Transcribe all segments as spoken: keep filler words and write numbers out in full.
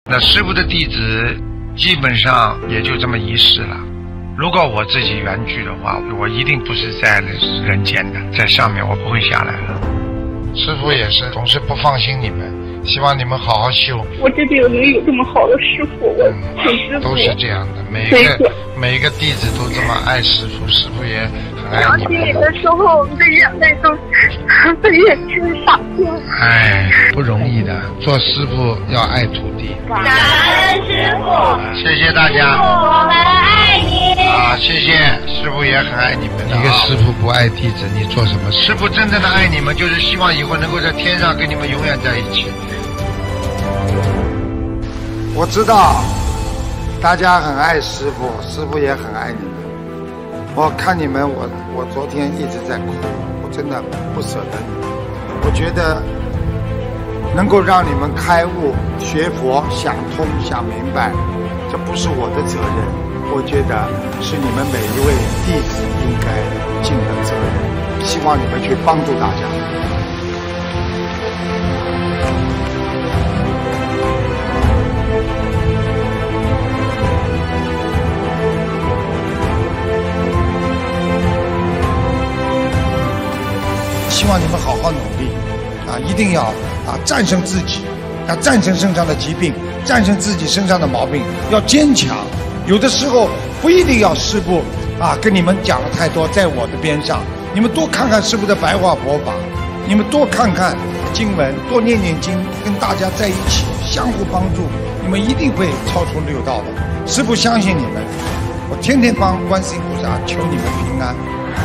那师父的弟子基本上也就这么一世了。如果我自己远距的话，我一定不是在人间的，在上面我不会下来了。师父也是总是不放心你们，希望你们好好修。 我这边能有这么好的师父，我很知足。 都是这样的，每一个每一个弟子都这么爱师父，师父也很爱你们。 聊起你的时候，我的眼泪都被眼睛洒掉。 哎，不容易的，做师父要爱徒弟。 感恩师父， 谢谢大家。 我们爱你。 啊，谢谢，师父也很爱你们的。一个师父不爱弟子，你做什么？师父真正的爱你们，就是希望以后能够在天上跟你们永远在一起。 我知道大家很爱师父，师父也很爱你们。我看你们，我我昨天一直在哭，我真的不舍得你们。我觉得能够让你们开悟、学佛、想通、想明白，这不是我的责任。我觉得是你们每一位弟子应该尽的责任。希望你们去帮助大家。希望你们好好努力啊！一定要啊战胜自己，要战胜身上的疾病，战胜自己身上的毛病，要坚强。有的时候不一定要师父啊跟你们讲了太多，在我的边上，你们多看看师父的白话佛法，你们多看看经文，多念念经，跟大家在一起相互帮助，你们一定会超出六道的。师父相信你们，我天天帮观世音菩萨求你们平安。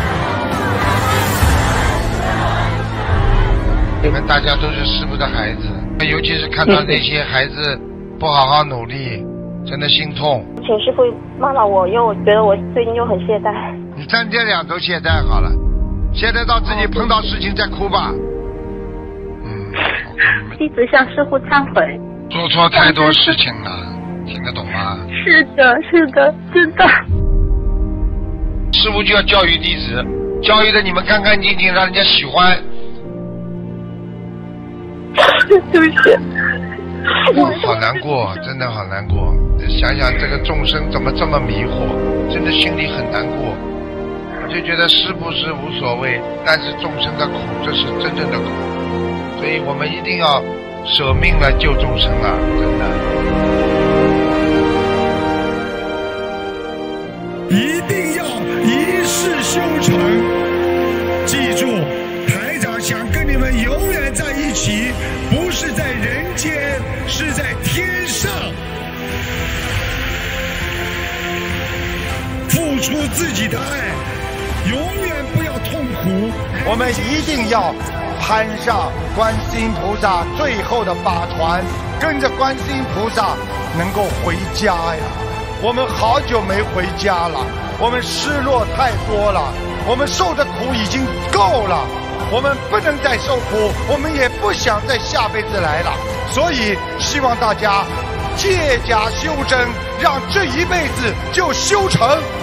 你们大家都是师父的孩子，尤其是看到那些孩子不好好努力，真的心痛。 请师父骂了我，因为我觉得我最近就很懈怠。 你三天两头懈怠好了，懈怠到自己碰到事情再哭吧。嗯， 弟子向师父忏悔。 做错太多事情了，听得懂吗？ 是的，是的，知道。 师父就要教育弟子，教育的你们干干净净，让人家喜欢。 对不起， 我好难过，真的好难过。想想这个众生怎么这么迷惑，真的心里很难过。我就觉得师父是无所谓，但是众生的苦，这是真正的苦。所以我们一定要舍命来救众生啊！真的， 一定要一世修成。记住，台长想跟你们永远在一起，不是在人间，是在天上。付出自己的爱，永远不要痛苦。 我们一定要攀上观世音菩萨最后的法船，跟着观世音菩萨能够回家呀！我们好久没回家了，我们失落太多了，我们受的苦已经够了。我们不能再受苦，我们也不想再下辈子来了，所以希望大家借假修真，让这一辈子就修成。